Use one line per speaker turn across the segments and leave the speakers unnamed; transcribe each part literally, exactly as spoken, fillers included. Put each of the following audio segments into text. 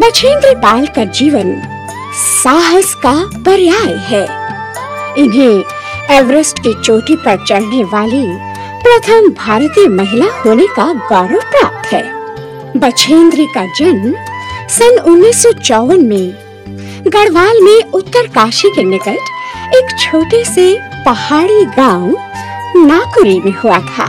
बछेंद्री पाल का जीवन साहस का पर्याय है। इन्हें एवरेस्ट की चोटी पर चढ़ने वाली प्रथम भारतीय महिला होने का गौरव प्राप्त है। बछेंद्री का जन्म सन उन्नीस सौ चौवन में गढ़वाल में उत्तरकाशी के निकट एक छोटे से पहाड़ी गांव नाकुरी में हुआ था।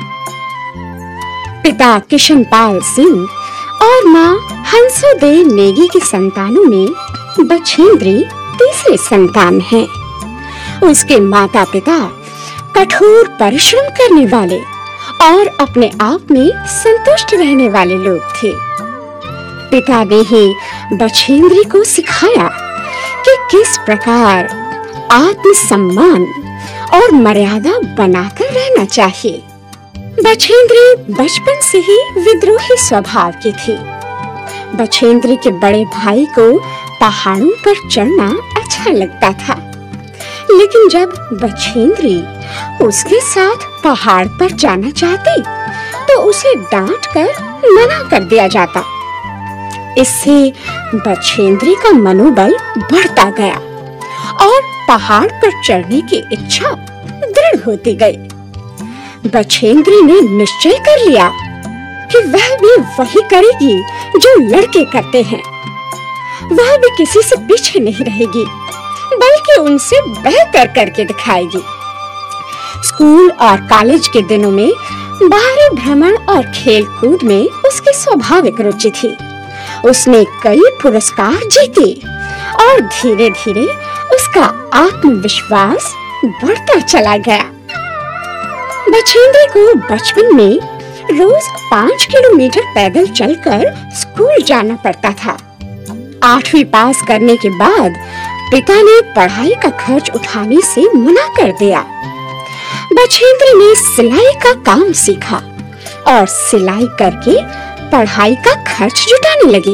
पिता किशनपाल सिंह और मां हंसोदेव नेगी की संतानों में बछेंद्री तीसरी संतान है। उसके माता पिता कठोर परिश्रम करने वाले और अपने आप में संतुष्ट रहने वाले लोग थे। पिता ने ही बछेंद्री को सिखाया कि किस प्रकार आत्मसम्मान और मर्यादा बनाकर रहना चाहिए। बछेंद्री बचपन से ही विद्रोही स्वभाव की थी। बछेंद्री के बड़े भाई को पहाड़ों पर चढ़ना अच्छा लगता था, लेकिन जब बछेंद्री उसके साथ पहाड़ पर जाना चाहती तो उसे डांट कर मना कर दिया जाता। इससे बछेंद्री का मनोबल बढ़ता गया और पहाड़ पर चढ़ने की इच्छा दृढ़ होती गई। बछेंद्री ने निश्चय कर लिया कि वह भी वही करेगी जो लड़के करते हैं। वह भी किसी से पीछे नहीं रहेगी, बल्कि उनसे बेहतर करके दिखाएगी। स्कूल और कॉलेज के दिनों में बाहरी भ्रमण और खेल कूद में उसकी स्वाभाविक रुचि थी। उसने कई पुरस्कार जीते और धीरे धीरे उसका आत्मविश्वास बढ़ता चला गया। बछेंद्री को बचपन में रोज पाँच किलोमीटर पैदल चलकर स्कूल जाना पड़ता था। आठवीं पास करने के बाद पिता ने पढ़ाई का खर्च उठाने से मना कर दिया। बछेंद्री ने सिलाई का काम सीखा और सिलाई करके पढ़ाई का खर्च जुटाने लगी।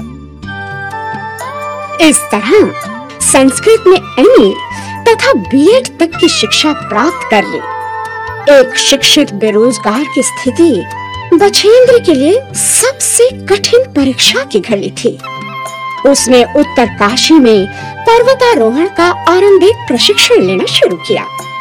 इस तरह संस्कृत में एमए तथा बीएड तक की शिक्षा प्राप्त कर ली। एक शिक्षित बेरोजगार की स्थिति बछेंद्री के लिए सबसे कठिन परीक्षा की घड़ी थी। उसने उत्तरकाशी में पर्वतारोहण का आरंभिक प्रशिक्षण लेना शुरू किया।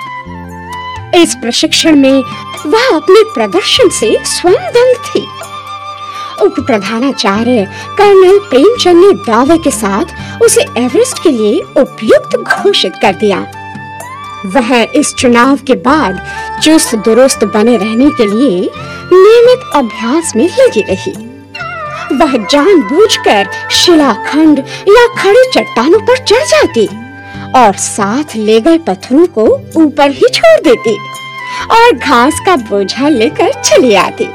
इस प्रशिक्षण में वह अपने प्रदर्शन से स्वयं दंग थी। उप प्रधानाचार्य कर्नल प्रेमचंद ने दावे के साथ उसे एवरेस्ट के लिए उपयुक्त घोषित कर दिया। वह इस चुनाव के बाद चुस्त दुरुस्त बने रहने के लिए नियमित अभ्यास में लगी रही। वह जानबूझकर शिलाखंड या खड़ी चट्टानों पर चढ़ जाती और साथ ले गए पत्थरों को ऊपर ही छोड़ देती और घास का बोझा लेकर चली आती।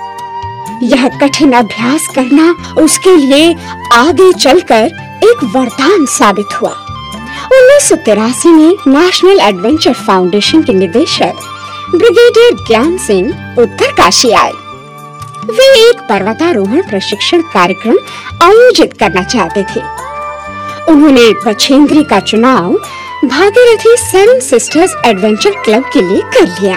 यह कठिन अभ्यास करना उसके लिए आगे चलकर एक वरदान साबित हुआ। उन्नीस सौ तिरासी में नेशनल एडवेंचर फाउंडेशन के निदेशक ब्रिगेडियर ज्ञान सिंह उत्तरकाशी आए। वे एक पर्वतारोहण प्रशिक्षण कार्यक्रम आयोजित करना चाहते थे। उन्होंने बछेंद्री का चुनाव Bhagirathi seven sisters adventure club के लिए कर लिया।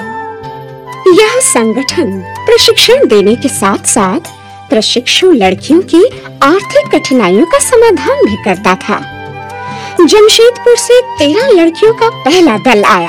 यह संगठन प्रशिक्षण देने के साथ साथ प्रशिक्षु लड़कियों की आर्थिक कठिनाइयों का समाधान भी करता था। जमशेदपुर से तेरह लड़कियों का पहला दल आया।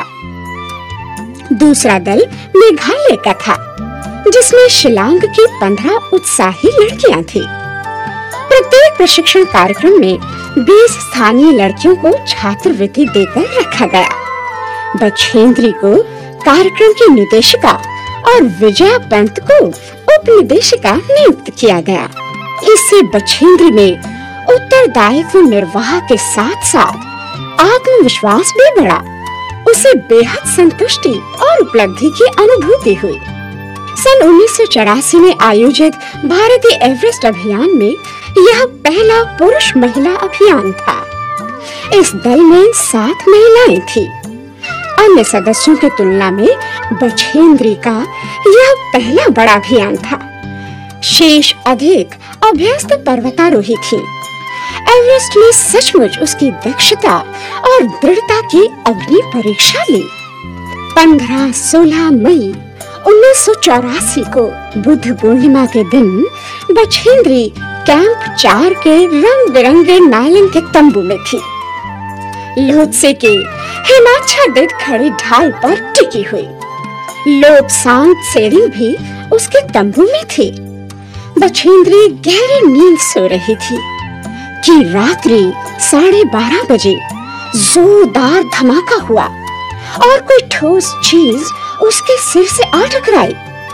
दूसरा दल मेघालय का था, जिसमें शिलांग की पंद्रह उत्साही लड़कियां थी। प्रत्येक प्रशिक्षण कार्यक्रम में बीस स्थानीय लड़कियों को छात्रवृत्ति देकर रखा गया। बछेंद्री को कार्यक्रम की निदेशिका और विजया पंत को उप निदेशिका नियुक्त किया गया। इससे बछेंद्री में उत्तरदायित्व निर्वाह के साथ साथ आत्मविश्वास भी बढ़ा। उसे बेहद संतुष्टि और उपलब्धि की अनुभूति हुई। सन उन्नीस सौ चौरासी में आयोजित भारतीय एवरेस्ट अभियान में यह पहला पुरुष महिला अभियान था। इस दल में सात महिलाएं थीं। अन्य सदस्यों की तुलना में बछेंद्री का यह पहला बड़ा अभियान था। शेष अधिक अभ्यस्त पर्वतारोही थी। एवरेस्ट में सचमुच उसकी दक्षता और दृढ़ता की अग्नि परीक्षा ली। पंद्रह सोलह मई उन्नीस सौ चौरासी को बुद्ध पूर्णिमा के दिन बछेंद्री कैंप चार के रंग बिरंगे नायलन के तंबू में थी। लोत्से के हिमाच्छादित खड़ी ढाल पर टिकी हुई लोबसांग सेरिंग भी उसके तंबू में थी। बछेंद्री गहरी नींद सो रही थी कि रात्रि साढ़े बारह बजे जोरदार धमाका हुआ और कोई ठोस चीज उसके सिर से आ टकराई।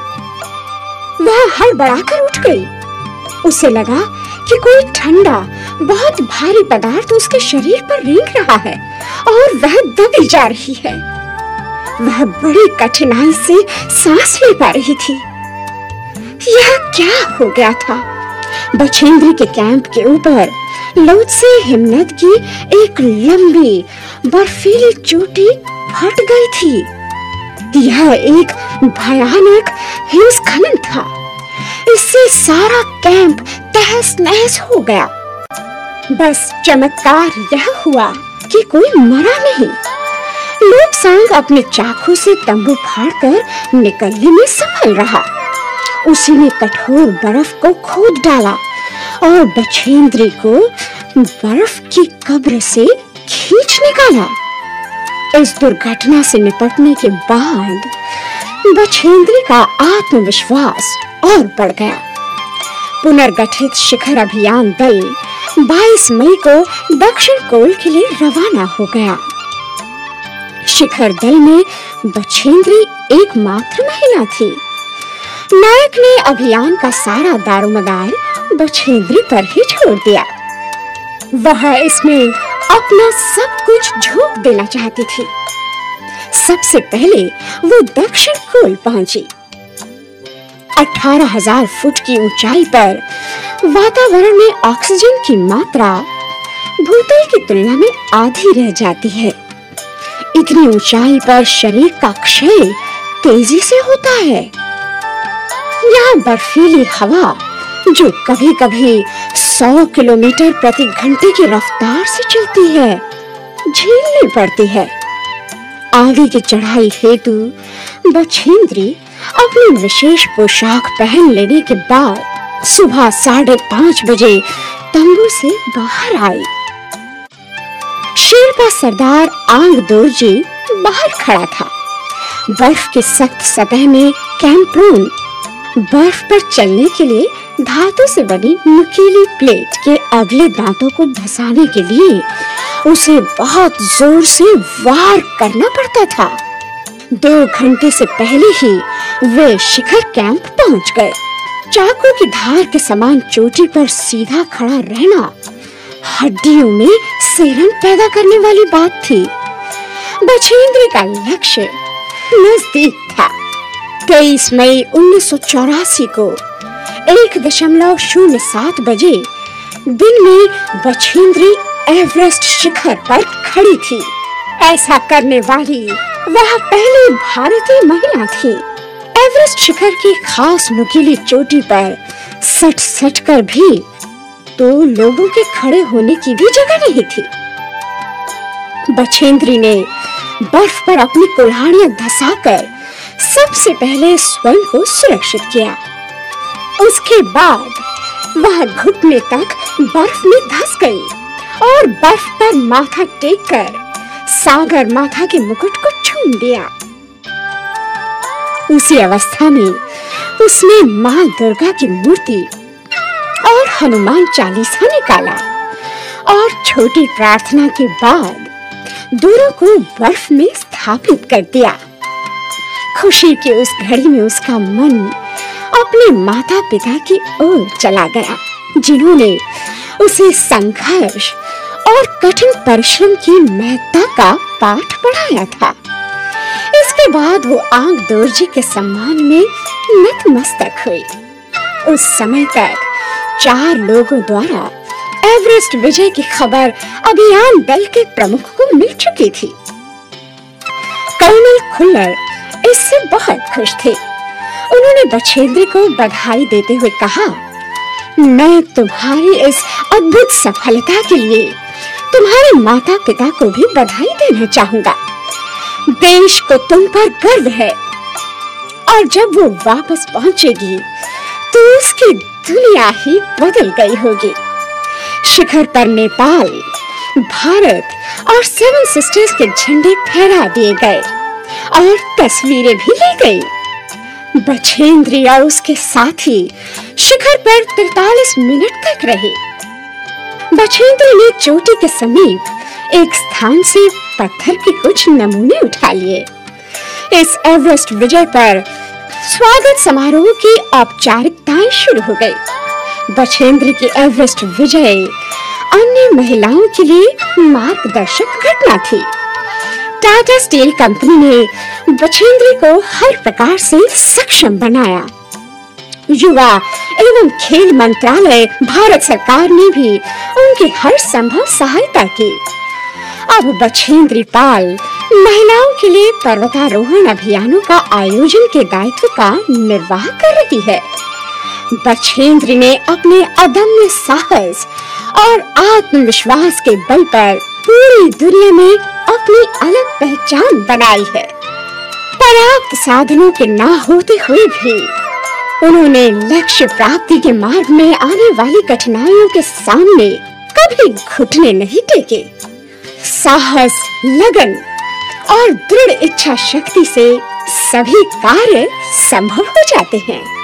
वह हड़बड़ाकर उठ गई। उसे लगा कि कोई ठंडा बहुत भारी पदार्थ उसके शरीर पर रेंग रहा है और वह दबी जा रही है। वह बड़ी कठिनाई से सांस ले पा रही थी। यह क्या हो गया था? बछेंद्री के कैंप के ऊपर लोत्से हिमनद की एक लंबी बर्फीली चोटी फट गई थी। यह एक भयानक हिमस्खलन था। इससे सारा कैंप तहस नहस हो गया। बस चमत्कार यह हुआ कि कोई मरा नहीं। लोबसांग अपने चाकू से तंबू फाड़कर निकलने में सफल रहा। उसी ने कठोर बर्फ को खोद डाला और बछेंद्री को बर्फ की कब्र से खींच निकाला। इस दुर्घटना से निपटने के बाद बछेंद्री का आत्मविश्वास और बढ़ गया। पुनर्गठित शिखर अभियान दल बाईस मई को दक्षिण कोल के लिए रवाना हो गया। शिखर दल में बछेंद्री एकमात्र महिला थी। नायक ने अभियान का सारा दारोमदार बछेंद्री पर ही छोड़ दिया। वह इसमें अपना सब कुछ झोंक देना चाहती थी। सबसे पहले वो दक्षिण कोल पहुंची। अठारह हजार फुट की ऊंचाई पर वातावरण में ऑक्सीजन की मात्रा भूतल की तुलना में आधी रह जाती है। इतनी ऊंचाई पर शरीर का क्षय तेजी से होता है। यहाँ बर्फीली हवा जो कभी-कभी सौ किलोमीटर प्रति घंटे की रफ्तार से चलती है, झेलनी पड़ती है। आगे की चढ़ाई हेतु बछेंद्री अपनी विशेष पोशाक पहन लेने के बाद सुबह साढ़े पांच बजे तंबू से बाहर आई। शेरपा सरदार आंग दोरजी बाहर खड़ा था। बर्फ की सख्त सतह में कैंप्रोन बर्फ पर चलने के लिए धातु से बनी नुकीली प्लेट के अगले दांतों को धंसाने के लिए उसे बहुत जोर से वार करना पड़ता था। दो घंटे से पहले ही वे शिखर कैंप पहुंच गए। चाकू की धार के समान चोटी पर सीधा खड़ा रहना हड्डियों में सेरन पैदा करने वाली बात थी। बछेंद्री का लक्ष्य नजदीक था। तेईस मई उन्नीस सौ चौरासी को एक दशमलव शून्य सात बजे दिन में बछेंद्री एवरेस्ट शिखर पर खड़ी थी। ऐसा करने वाली वह पहली भारतीय महिला थी। एवरेस्ट शिखर की खास नुकीली चोटी पर सट सट कर भी तो लोगों के खड़े होने की भी जगह नहीं थी। बछेंद्री ने बर्फ पर अपनी कुल्हाड़ियां धंसाकर सबसे पहले स्वयं को सुरक्षित किया। उसके बाद वह घुटने तक बर्फ में धंस गई और बर्फ पर माथा टेककर सागर माथा के मुकुट को छू लिया। उसी अवस्था में उसने मां दुर्गा की मूर्ति और हनुमान चालीसा निकाला और छोटी प्रार्थना के बाद दोनों को बर्फ में स्थापित कर दिया। खुशी की उस घड़ी में उसका मन अपने माता पिता की ओर चला गया, जिन्होंने उसे संघर्ष और कठिन परिश्रम की महत्ता का पाठ पढ़ाया था। इसके बाद वो आंग दोरजी के सम्मान में नतमस्तक हुई। उस समय तक चार लोगों द्वारा एवरेस्ट विजय की खबर अभियान दल के प्रमुख को मिल चुकी थी। कर्नल खुल्लर इससे बहुत खुश थे। उन्होंने बछेंद्री को बधाई देते हुए कहा, मैं तुम्हारी इस अद्भुत सफलता के लिए तुम्हारे माता पिता को भी बधाई देना चाहूंगा। देश को तुम पर गर्व है और जब वो वापस पहुंचेगी तो उसके दुनिया ही बदल गई होगी। शिखर पर नेपाल, भारत और सेवन सिस्टर्स के झंडे फहरा दिए गए और तस्वीरें भी ली गई। बछेंद्री और उसके साथी शिखर पर तैंतालीस मिनट तक रहे। बछेंद्री ने चोटी के समीप एक स्थान से पत्थर के कुछ नमूने उठा लिए। इस एवरेस्ट विजय पर स्वागत समारोह की औपचारिकताएं शुरू हो गई। बछेंद्री की एवरेस्ट विजय अन्य महिलाओं के लिए मार्गदर्शक घटना थी। टाटा स्टील कंपनी ने बछेंद्री को हर प्रकार से सक्षम बनाया। युवा एवं खेल मंत्रालय, भारत सरकार ने भी उनकी हर संभव सहायता की। अब बछेंद्री पाल महिलाओं के लिए पर्वतारोहण अभियानों का आयोजन के दायित्व का निर्वाह कर रही है। बछेंद्री ने अपने अदम्य साहस और आत्मविश्वास के बल पर पूरी दुनिया में अपनी अलग पहचान बनाई है। पर्याप्त साधनों के ना होते हुए भी उन्होंने लक्ष्य प्राप्ति के मार्ग में आने वाली कठिनाइयों के सामने कभी घुटने नहीं टेके। साहस, लगन और दृढ़ इच्छा शक्ति से सभी कार्य संभव हो जाते हैं।